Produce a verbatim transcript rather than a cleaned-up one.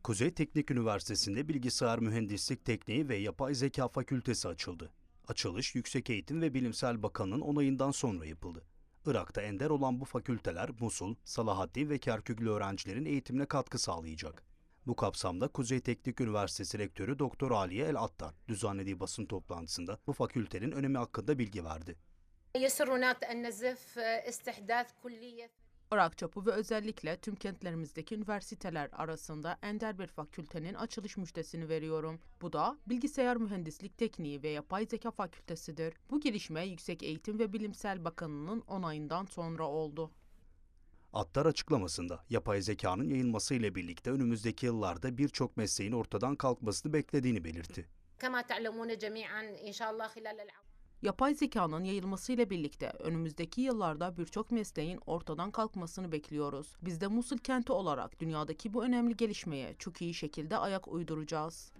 Kuzey Teknik Üniversitesi'nde Bilgisayar Mühendislik Tekniği ve Yapay Zeka Fakültesi açıldı. Açılış, Yüksek Eğitim ve Bilimsel Bakanı'nın onayından sonra yapıldı. Irak'ta ender olan bu fakülteler Musul, Salahaddin ve Kerküklü öğrencilerin eğitimine katkı sağlayacak. Bu kapsamda Kuzey Teknik Üniversitesi Rektörü Doktor Aliye El Attar düzenlediği basın toplantısında bu fakültenin önemi hakkında bilgi verdi. Irak çapı ve özellikle tüm kentlerimizdeki üniversiteler arasında ender bir fakültenin açılış müjdesini veriyorum. Bu da Bilgisayar Mühendislik Tekniği ve Yapay Zeka Fakültesidir. Bu gelişme Yüksek Eğitim ve Bilimsel Bakanı'nın onayından sonra oldu. Attar açıklamasında yapay zekanın yayılması ile birlikte önümüzdeki yıllarda birçok mesleğin ortadan kalkmasını beklediğini belirtti. Yapay zekanın yayılmasıyla birlikte önümüzdeki yıllarda birçok mesleğin ortadan kalkmasını bekliyoruz. Biz de Musul kenti olarak dünyadaki bu önemli gelişmeye çok iyi şekilde ayak uyduracağız.